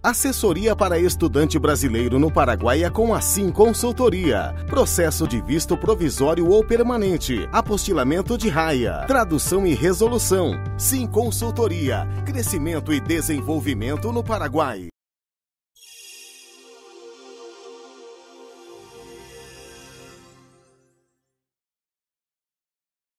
Assessoria para estudante brasileiro no Paraguai é com a Sim Consultoria. Processo de visto provisório ou permanente. Apostilamento de raia. Tradução e resolução. Sim Consultoria. Crescimento e desenvolvimento no Paraguai.